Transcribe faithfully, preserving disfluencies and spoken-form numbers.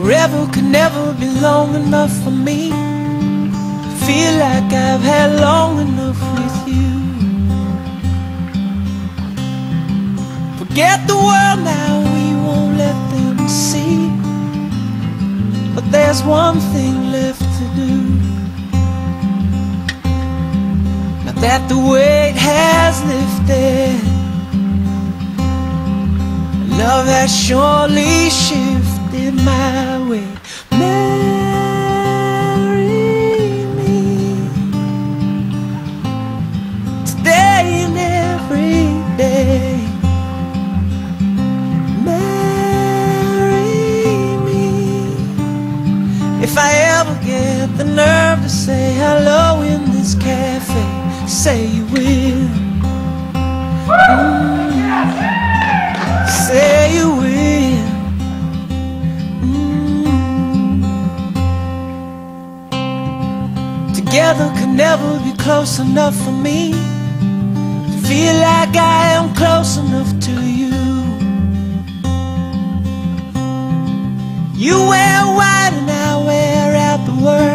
Forever could never be long enough for me. Feel like I've had long enough with you. Forget the world now, we won't let them see. But there's one thing left to do. Now that the weight has lifted, love has surely shifted my way. Marry me today and every day. If I ever get the nerve to say hello in this cafe, say you will. Mm. Say you will. Mm. Together could never be close enough for me to feel like I am close enough to you. You wear white and I wear out the world.